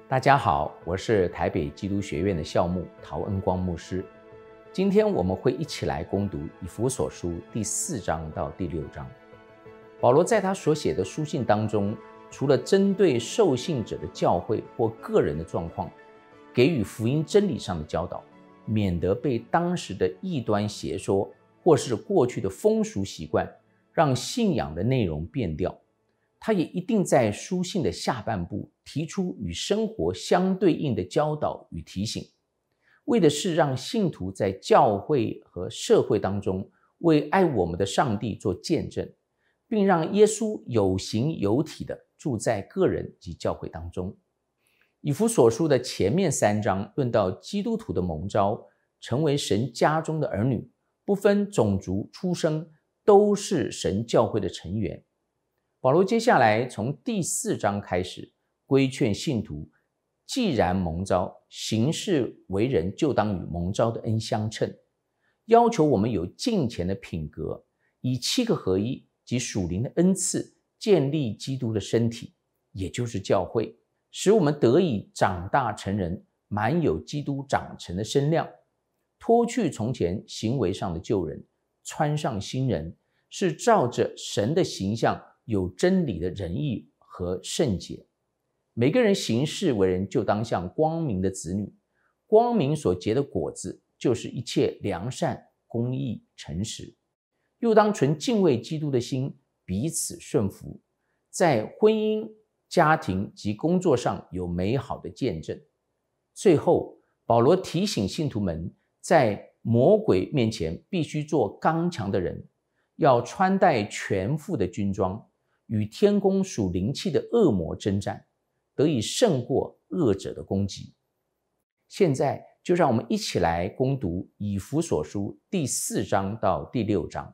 大家好，我是台北基督学院的校牧陶恩光牧师。今天我们会一起来攻读以弗所书第4章到第6章。保罗在他所写的书信当中，除了针对受信者的教会或个人的状况，给予福音真理上的教导，免得被当时的异端邪说或是过去的风俗习惯让信仰的内容变调。他也一定在书信的下半部提出与生活相对应的教导与提醒，为的是让信徒在教会和社会当中为爱我们的上帝做见证，并让耶稣有形有体的住在个人及教会当中。以弗所书的前面3章论到基督徒的蒙召，成为神家中的儿女，不分种族出生，都是神教会的成员。保罗接下来从第4章开始规劝信徒，既然蒙召，行事为人就当与蒙召的恩相称，要求我们有敬虔的品格，以7个合一及属灵的恩赐建立基督的身体，也就是教会，使我们得以长大成人，满有基督长成的身量，脱去从前行为上的旧人，穿上新人，是照着神的形象有真理的仁义和圣洁。每个人行事为人就当像光明的子女，光明所结的果子就是一切良善、公义、诚实。又当存敬畏基督的心，彼此顺服，在婚姻、家庭及工作上有美好的见证。最后，保罗提醒信徒们，在魔鬼面前必须做刚强的人，要穿戴全副的军装，与天宫属灵气的恶魔征战，得以胜过恶者的攻击。现在就让我们一起来攻读以弗所书第4章到第6章。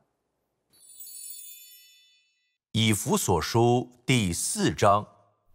以弗所书第4章。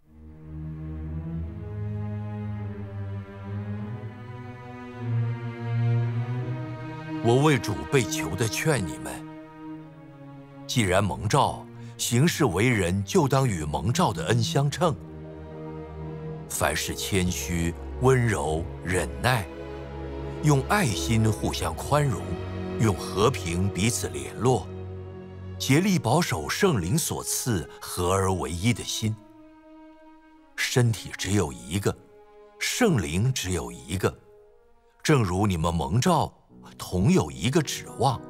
我为主被囚的劝你们，既然蒙召，行事为人就当与蒙召的恩相称。凡事谦虚、温柔、忍耐，用爱心互相宽容，用和平彼此联络，竭力保守圣灵所赐合而为一的心。身体只有一个，圣灵只有一个，正如你们蒙召，同有一个指望。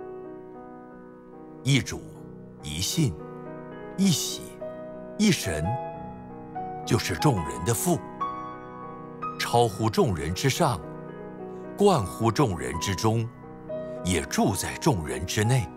一主，一信，一喜，一神，就是众人的父，超乎众人之上，贯乎众人之中，也住在众人之内。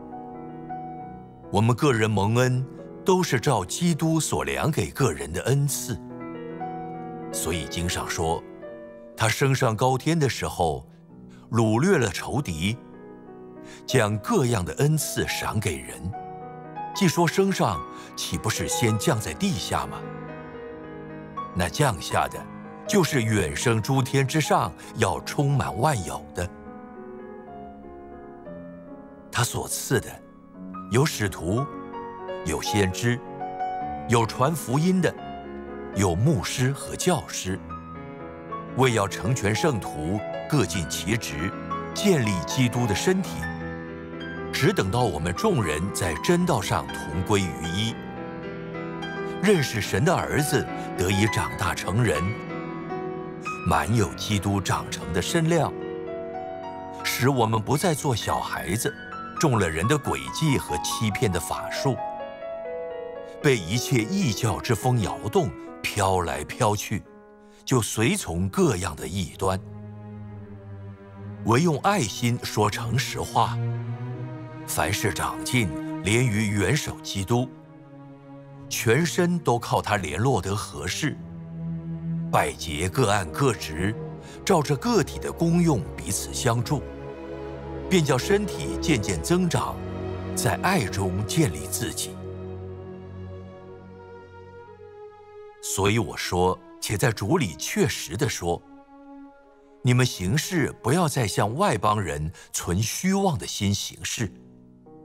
我们个人蒙恩，都是照基督所量给个人的恩赐。所以经上说，他升上高天的时候，掳掠了仇敌，将各样的恩赐赏给人。既说升上，岂不是先降在地下吗？那降下的，就是远升诸天之上，要充满万有的。他所赐的，有使徒，有先知，有传福音的，有牧师和教师，为要成全圣徒，各尽其职，建立基督的身体，只等到我们众人在真道上同归于一，认识神的儿子，得以长大成人，满有基督长成的身量，使我们不再做小孩子，中了人的诡计和欺骗的法术，被一切异教之风摇动，飘来飘去，就随从各样的异端。唯用爱心说诚实话，凡事长进，连于元首基督，全身都靠他联络得合适，百节各按各职，照着个体的功用彼此相助，便叫身体渐渐增长，在爱中建立自己。所以我说，且在主里确实地说，你们行事不要再像外邦人存虚妄的心行事，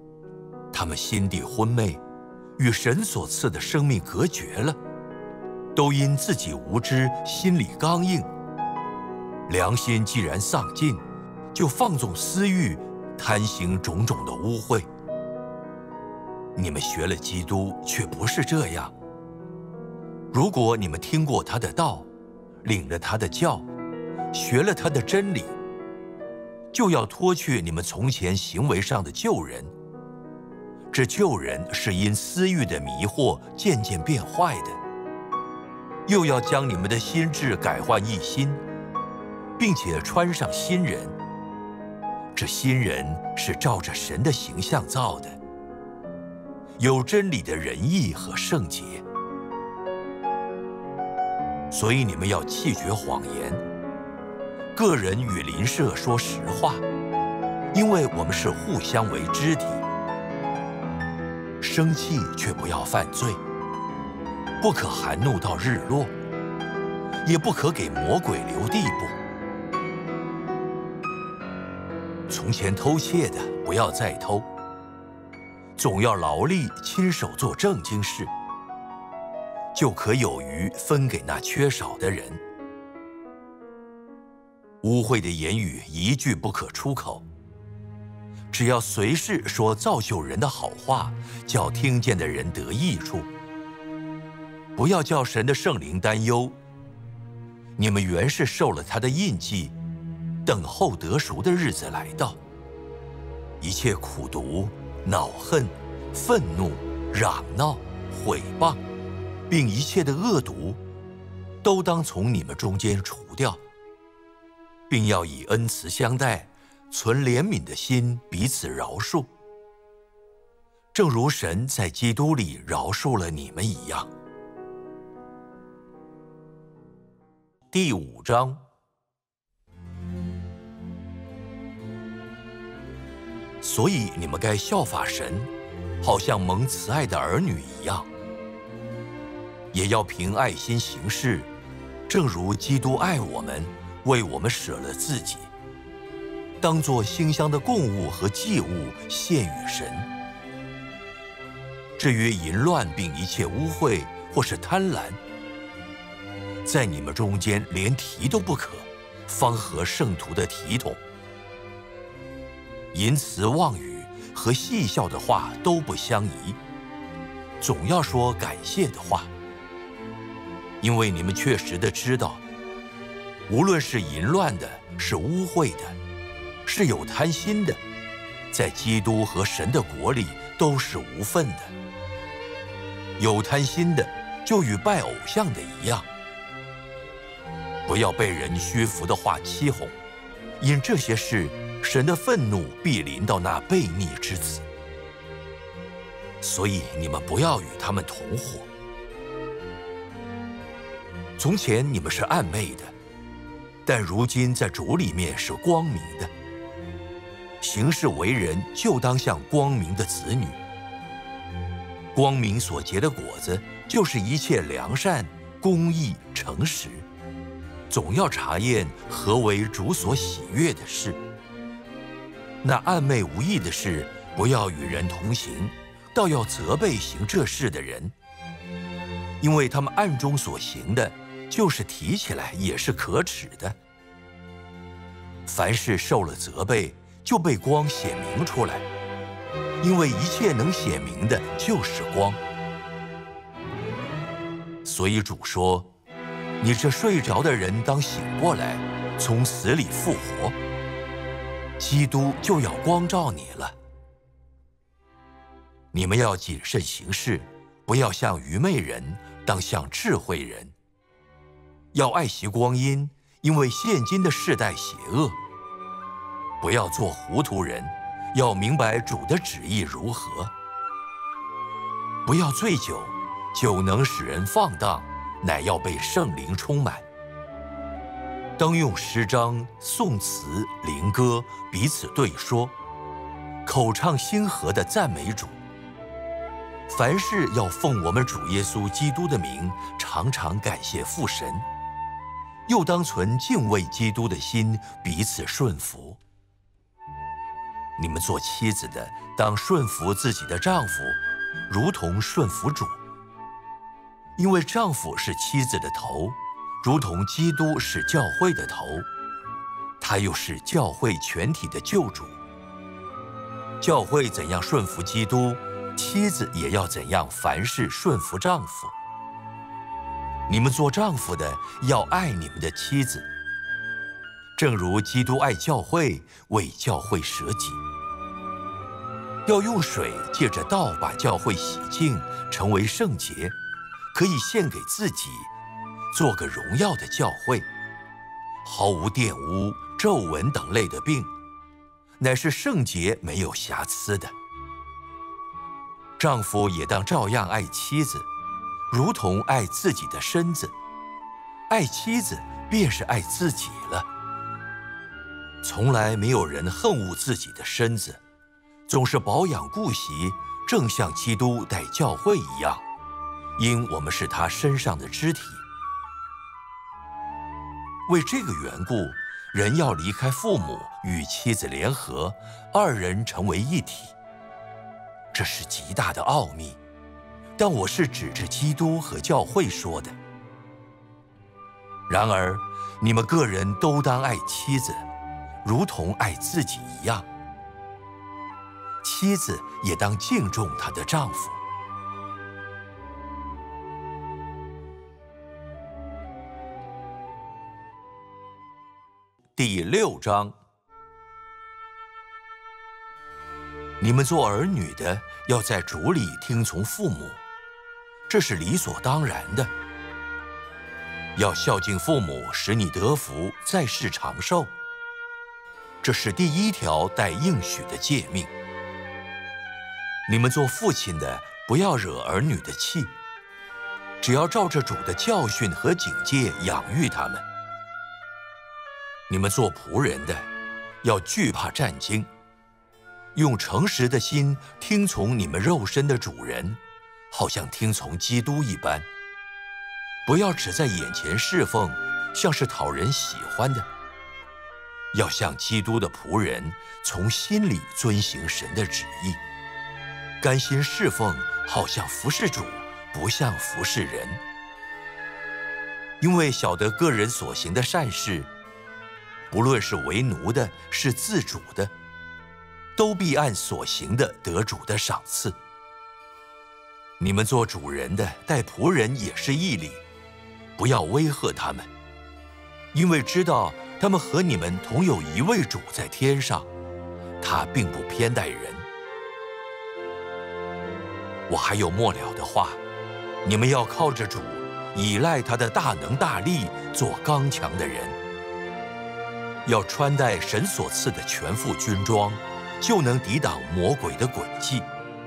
他们心地昏昧，与神所赐的生命隔绝了， 都因自己无知，心里刚硬。良心既然丧尽，就放纵私欲，贪行种种的污秽。你们学了基督，却不是这样。如果你们听过他的道，领了他的教，学了他的真理，就要脱去你们从前行为上的旧人。这旧人是因私欲的迷惑渐渐变坏的，又要将你们的心志改换一新，并且穿上新人。这新人是照着神的形象造的，有真理的仁义和圣洁。所以你们要弃绝谎言，个人与邻舍说实话，因为我们是互相为肢体。生气却不要犯罪，不可含怒到日落，也不可给魔鬼留地步。从前偷窃的，不要再偷，总要劳力亲手做正经事，就可有余分给那缺少的人。污秽的言语一句不可出口，只要随时说造就人的好话，叫听见的人得益处。不要叫神的圣灵担忧，你们原是受了他的印记，等候得赎的日子来到。一切苦毒、恼恨、愤怒、嚷闹、毁谤，并一切的恶毒，都当从你们中间除掉，并要以恩慈相待，存怜悯的心，彼此饶恕，正如神在基督里饶恕了你们一样。第5章。所以你们该效法神，好像蒙慈爱的儿女一样，也要凭爱心行事，正如基督爱我们，为我们舍了自己，当作馨香的供物和祭物献与神。至于淫乱并一切污秽或是贪婪，在你们中间连提都不可，方合圣徒的体统。淫词妄语和戏笑的话都不相宜，总要说感谢的话，因为你们确实的知道，无论是淫乱的，是污秽的，是有贪心的，在基督和神的国里都是无分的。有贪心的，就与拜偶像的一样。不要被人虚浮的话欺哄，因这些事，神的愤怒必临到那悖逆之子。所以你们不要与他们同伙。从前你们是暗昧的，但如今在主里面是光明的。行事为人，就当像光明的子女。光明所结的果子，就是一切良善、公义、诚实。总要查验何为主所喜悦的事。那暗昧无益的事，不要与人同行，倒要责备行这事的人，因为他们暗中所行的，就是提起来也是可耻的。凡事受了责备，就被光显明出来，因为一切能显明的，就是光。所以主说，你这睡着的人当醒过来，从死里复活，基督就要光照你了。你们要谨慎行事，不要像愚昧人，当像智慧人。要爱惜光阴，因为现今的世代邪恶。不要做糊涂人，要明白主的旨意如何。不要醉酒，酒能使人放荡，乃要被圣灵充满。当用诗章、颂词、灵歌彼此对说，口唱心和的赞美主。凡事要奉我们主耶稣基督的名，常常感谢父神。又当存敬畏基督的心，彼此顺服。你们做妻子的，当顺服自己的丈夫，如同顺服主。 因为丈夫是妻子的头，如同基督是教会的头，他又是教会全体的救主。教会怎样顺服基督，妻子也要怎样凡事顺服丈夫。你们做丈夫的要爱你们的妻子，正如基督爱教会，为教会舍己。要用水借着道把教会洗净，成为圣洁，可以献给自己，做个荣耀的教会，毫无玷污、皱纹等类的病，乃是圣洁没有瑕疵的。丈夫也当照样爱妻子，如同爱自己的身子。爱妻子便是爱自己了。从来没有人恨恶自己的身子，总是保养顾惜，正像基督待教会一样，因我们是他身上的肢体。为这个缘故，人要离开父母，与妻子联合，二人成为一体。这是极大的奥秘，但我是指着基督和教会说的。然而，你们个人都当爱妻子，如同爱自己一样。妻子也当敬重她的丈夫。第6章，你们做儿女的要在主里听从父母，这是理所当然的。要孝敬父母，使你得福，在世长寿。这是第1条带应许的诫命。你们做父亲的，不要惹儿女的气，只要照着主的教训和警戒养育他们。你们做仆人的，要惧怕战兢，用诚实的心听从你们肉身的主人，好像听从基督一般。不要只在眼前侍奉，像是讨人喜欢的，要像基督的仆人，从心里遵行神的旨意，甘心侍奉，好像服侍主，不像服侍人。因为晓得个人所行的善事，不论是为奴的，是自主的，都必按所行的得主的赏赐。你们做主人的，待仆人也是义理，不要威吓他们，因为知道他们和你们同有一位主在天上，他并不偏待人。我还有末了的话，你们要靠着主，倚赖他的大能大力，做刚强的人。要穿戴神所赐的全副军装，就能抵挡魔鬼的诡计。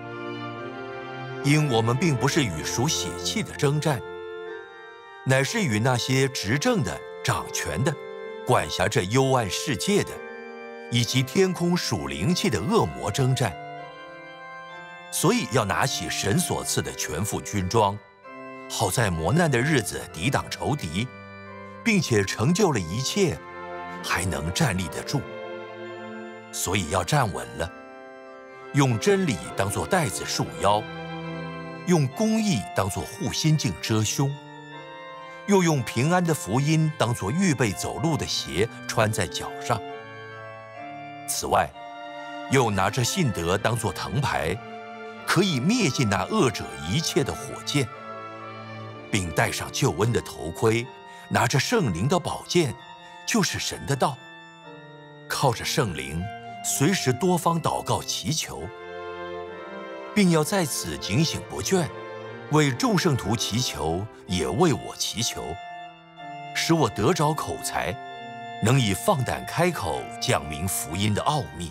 因我们并不是与属血气的征战，乃是与那些执政的、掌权的、管辖着幽暗世界的，以及天空属灵气的恶魔征战。所以要拿起神所赐的全副军装，好在磨难的日子抵挡仇敌，并且成就了一切，还能站立得住。所以要站稳了，用真理当作带子束腰，用公义当作护心镜遮胸，又用平安的福音当作预备走路的鞋穿在脚上。此外，又拿着信德当作藤牌，可以灭尽那恶者一切的火箭，并戴上救恩的头盔，拿着圣灵的宝剑，就是神的道，靠着圣灵，随时多方祷告祈求，并要在此警醒不倦，为众圣徒祈求，也为我祈求，使我得着口才，能以放胆开口，讲明福音的奥秘。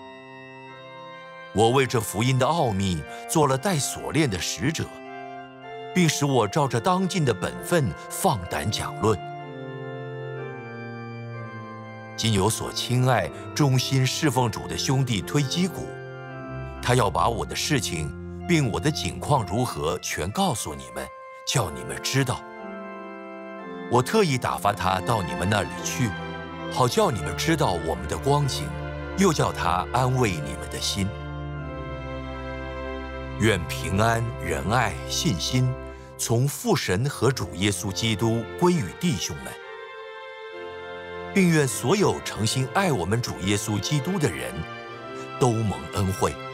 我为这福音的奥秘做了带锁链的使者，并使我照着当尽的本分放胆讲论。今有所亲爱、忠心侍奉主的兄弟推基古，他要把我的事情并我的景况如何全告诉你们，叫你们知道。我特意打发他到你们那里去，好叫你们知道我们的光景，又叫他安慰你们的心。愿平安、仁爱、信心从父神和主耶稣基督归于弟兄们，并愿所有诚心爱我们主耶稣基督的人都蒙恩惠。